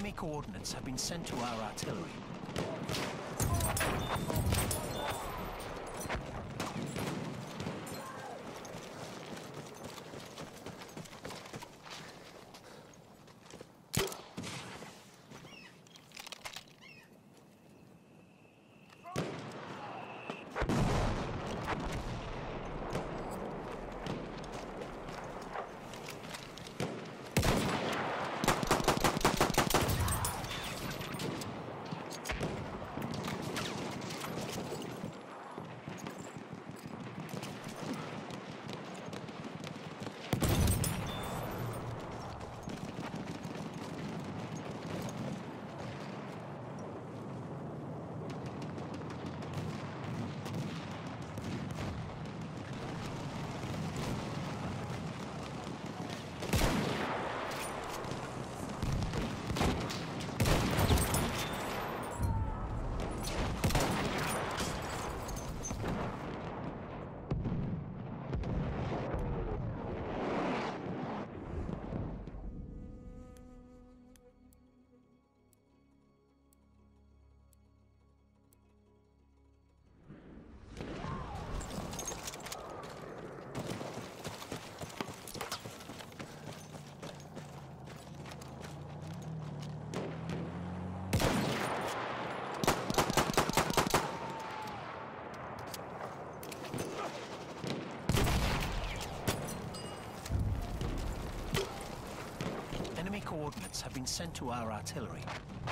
Enemy coordinates have been sent to our artillery. Coordinates have been sent to our artillery.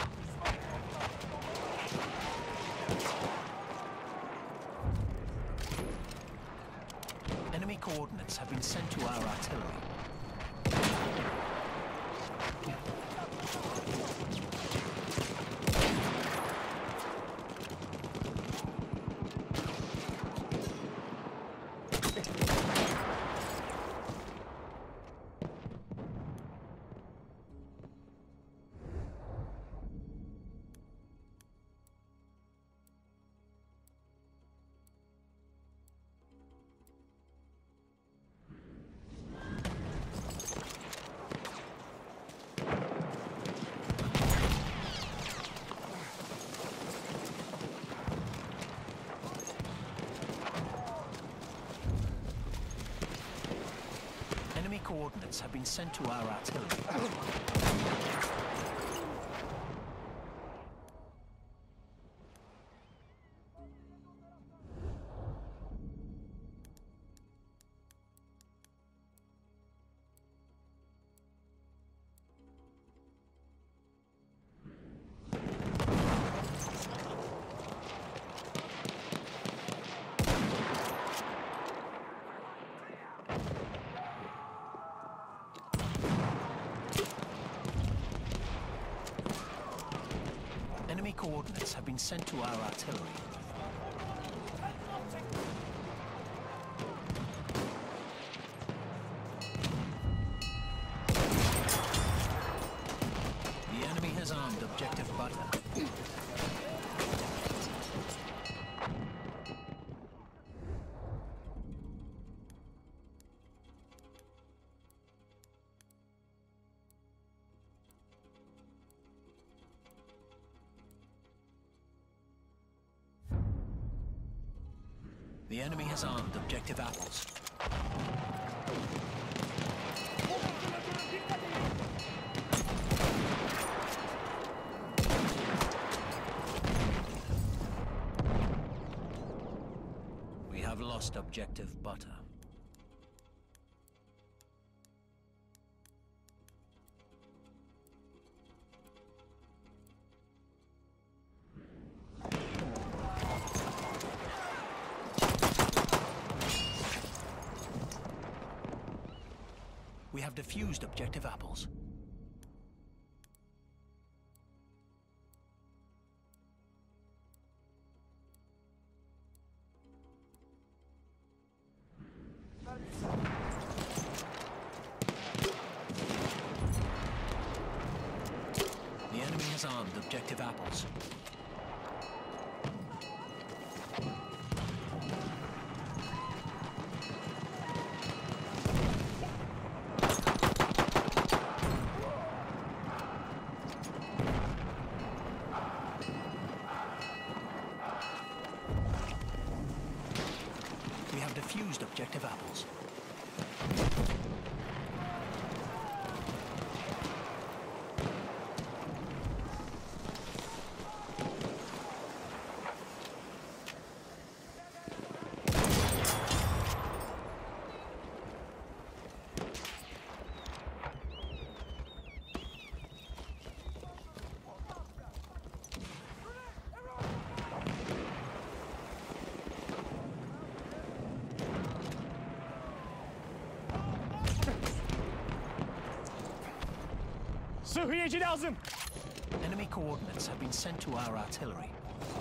Enemy coordinates have been sent to our artillery. Enemy coordinates have been sent to our artillery. Enemy coordinates have been sent to our artillery. The enemy has armed objective butter. The enemy has armed objective apples. We have lost objective butter. We have defused objective apples. The enemy has armed objective apples. Sıhhiyeci lazım. Enemy coordinates have been sent to our artillery.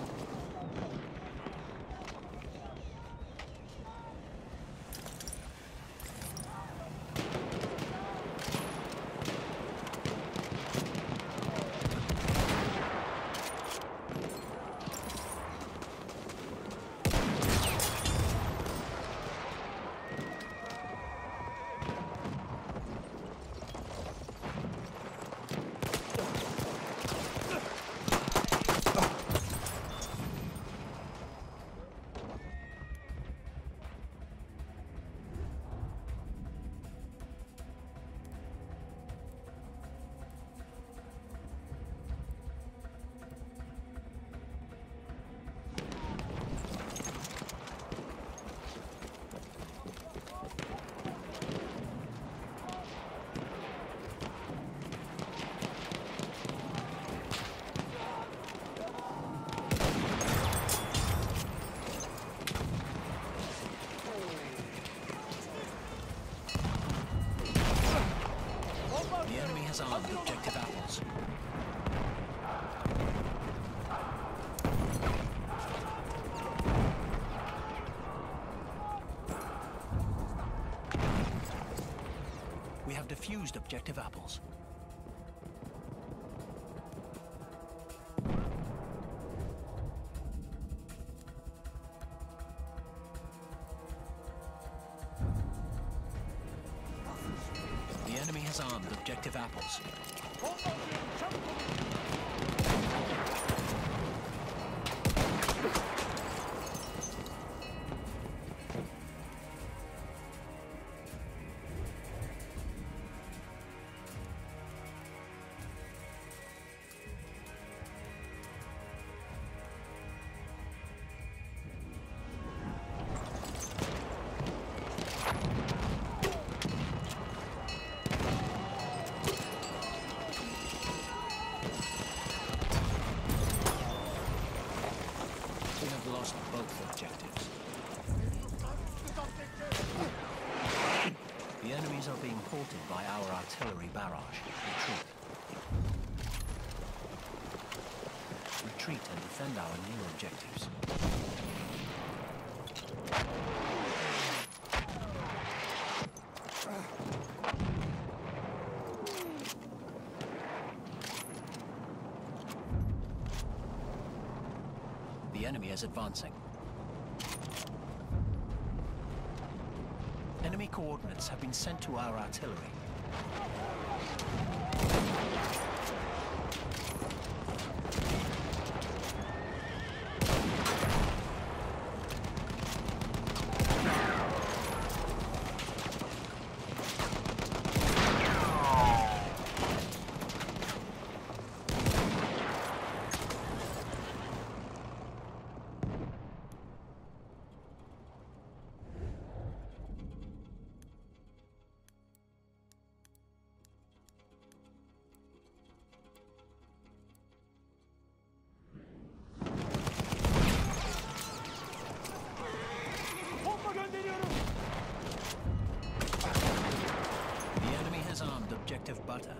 The enemy has armed objective apples. We have defused objective apples. The enemy has armed objective apples. We have lost both objectives. The enemies are being halted by our artillery barrage. Retreat. Retreat and defend our new objectives. The enemy is advancing. Enemy coordinates have been sent to our artillery. Bomba gönderiyorum. The enemy has armed objective butter.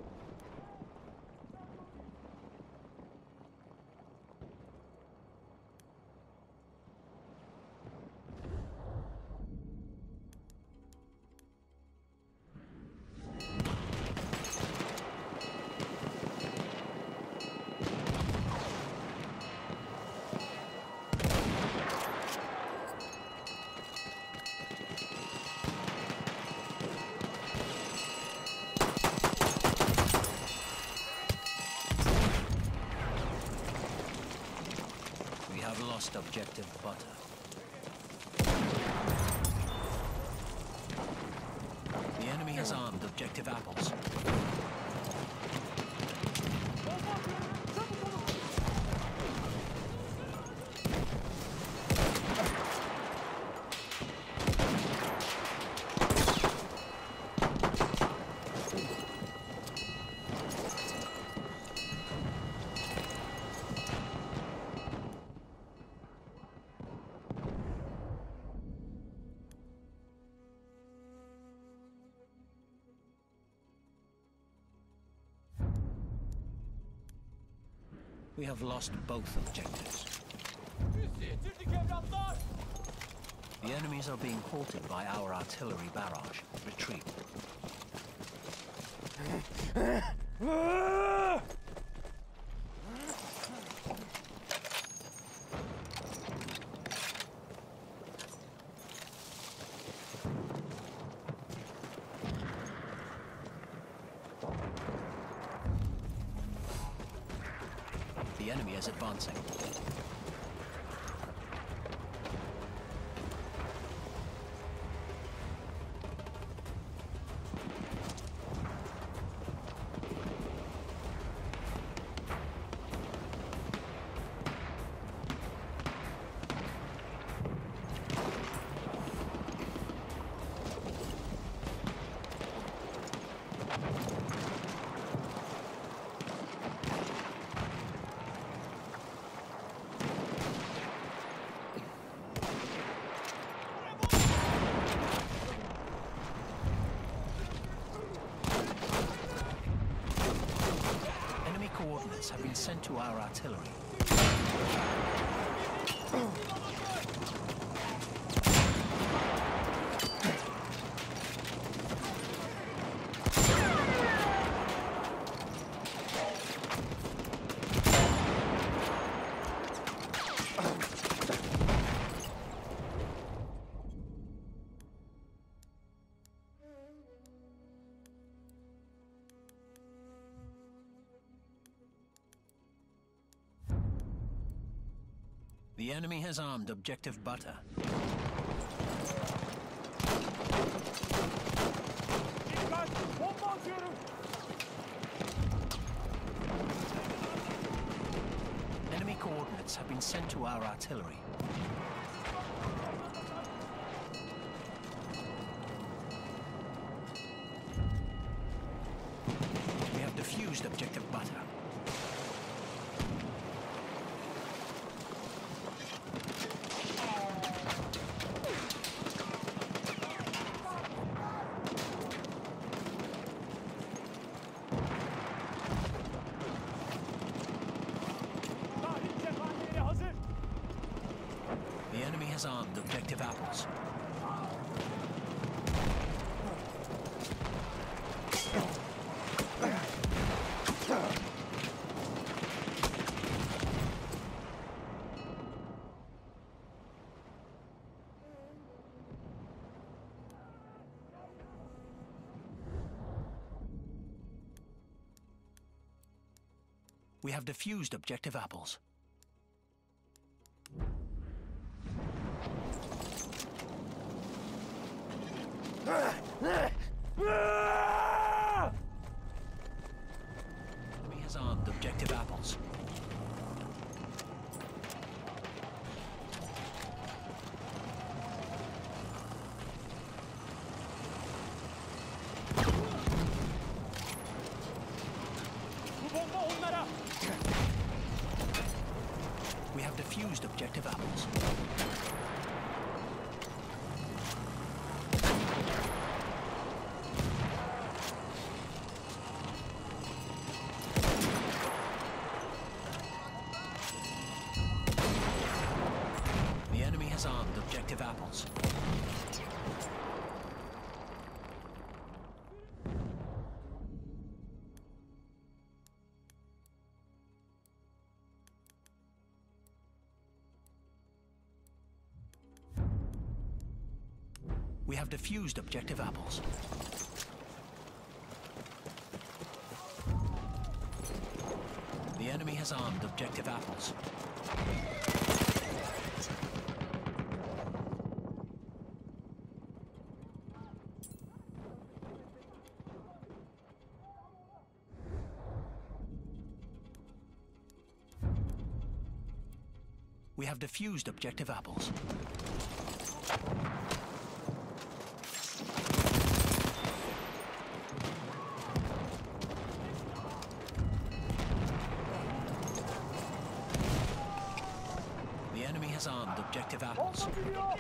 We have lost objective butter. The enemy has armed objective apples. Bomba atıyorum. Çabuk olun. We have lost both objectives. Yitirdik evlatlar. The enemies are being halted by our artillery barrage. Retreat. The enemy is advancing. Enemy coordinates have been sent to our artillery. The enemy has armed objective butter. Dikkat! Bomba atıyorum. Enemy coordinates have been sent to our artillery. We have defused objective butter. Tahrip cephaneleri hazır. The enemy has armed objective apples. We have defused objective apples. Enemy has armed objective apples. Bu bomba onlara. We have defused objective apples. The enemy has armed objective apples. We have defused objective apples. The enemy has armed objective apples. We have defused objective apples. The enemy has armed objective apples. Bomba geliyor.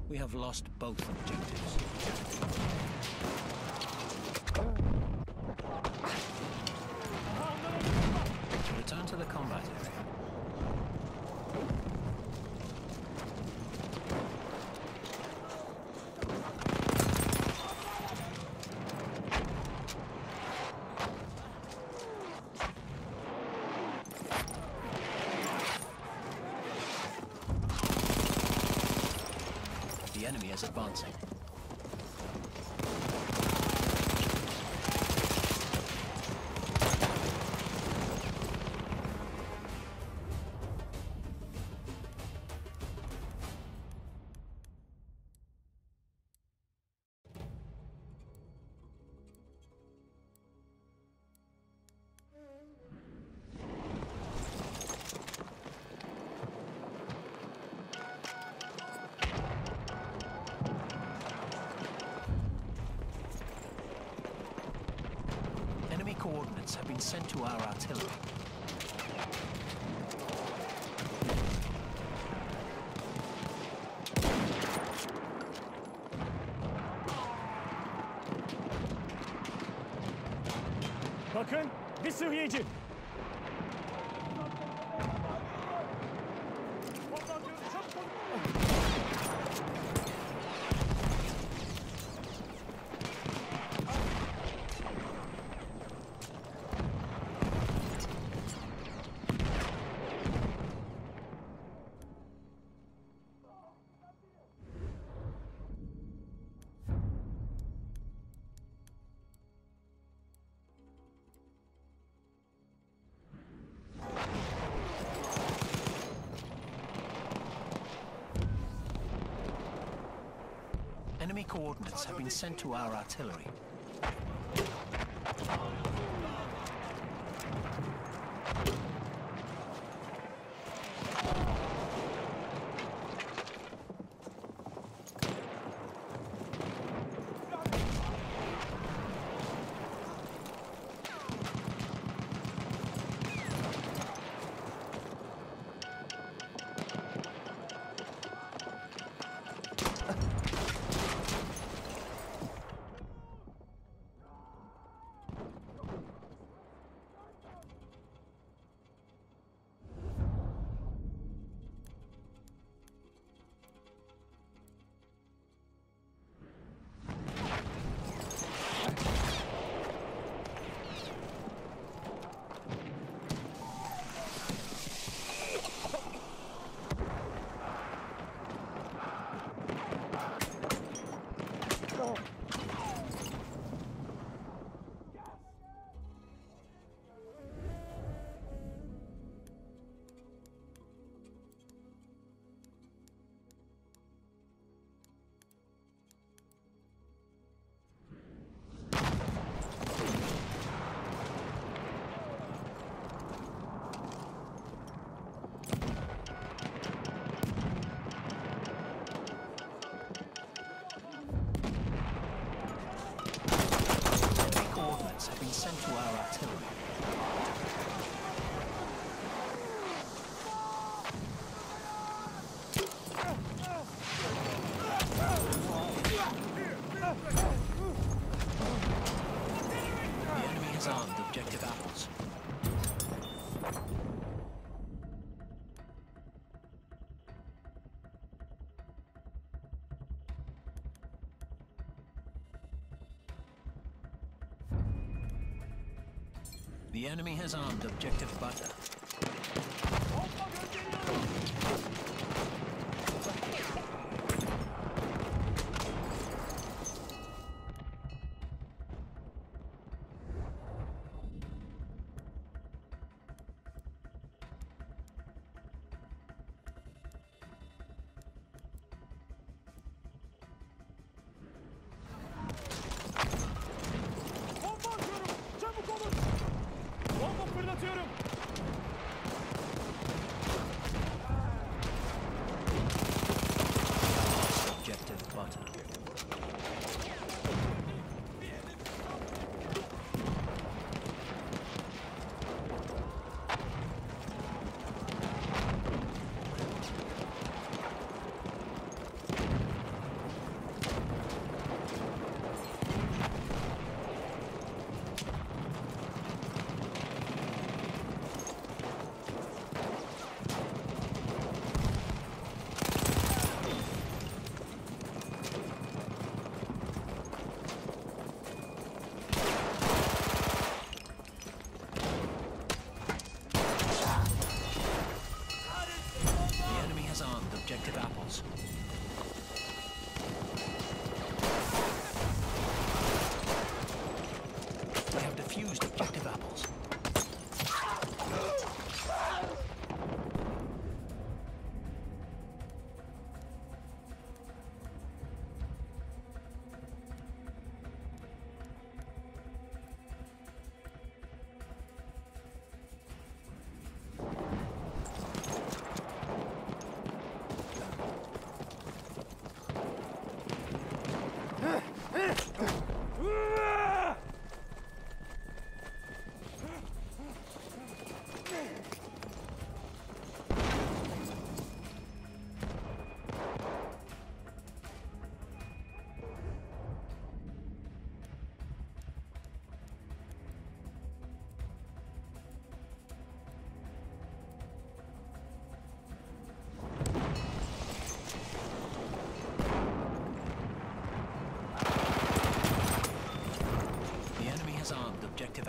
We have lost both objectives. Return to the combat area. The enemy is advancing. Enemy coordinates have been sent to our artillery. Bakın, bir sıhhiyeci. Çabuk olun. Enemy coordinates have been sent to our artillery. Have been sent to our artillery. The enemy has armed objective apples. The enemy has armed objective butter. Bomba atıyorum. Çabuk olun. Bomba fırlatıyorum.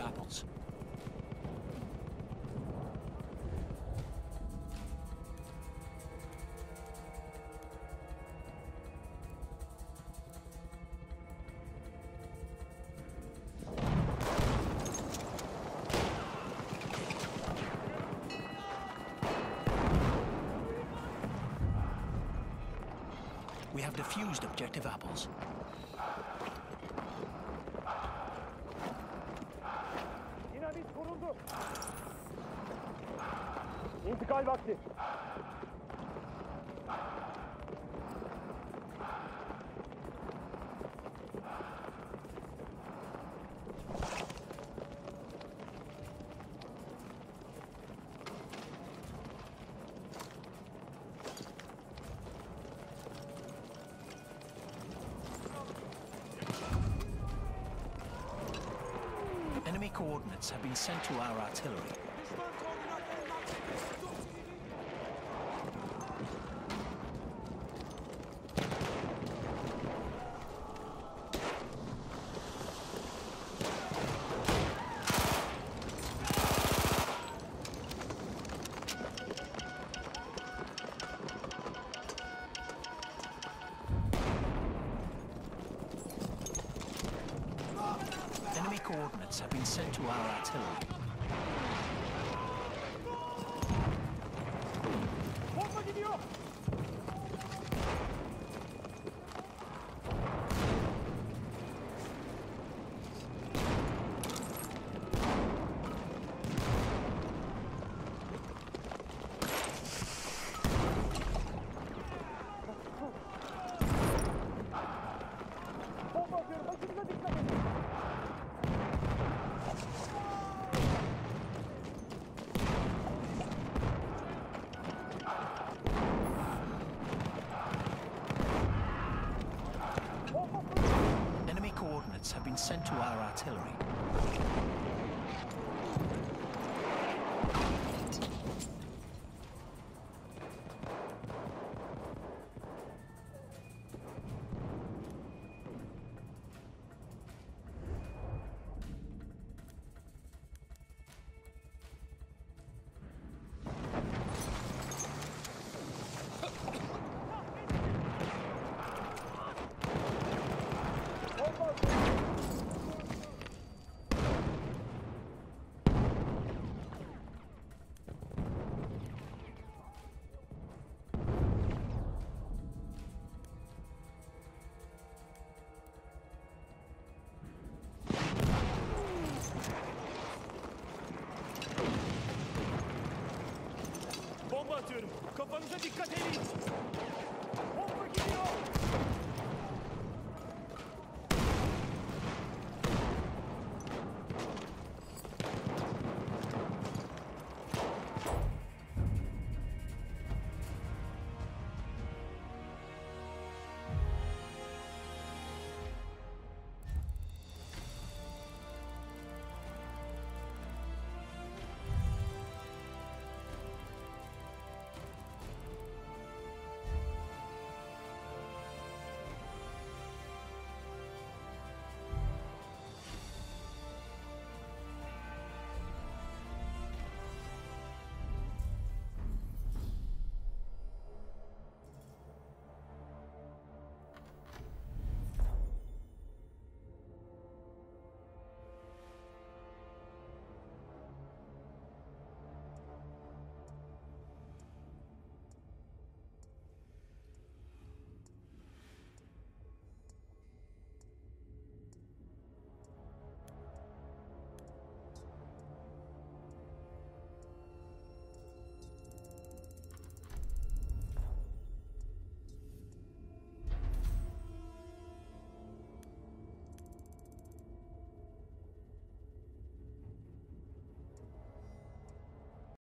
apples. We have defused objective apples. Dinamit kuruldu. İntikal vakti. Enemy coordinates have been sent to our artillery. Enemy coordinates have been sent to our artillery. Bomba gidiyor. Bomba atıyorum. Başınıza dikkat edin. Enemy coordinates have been sent to our artillery. Bomba atıyorum. Kafanıza dikkat edin.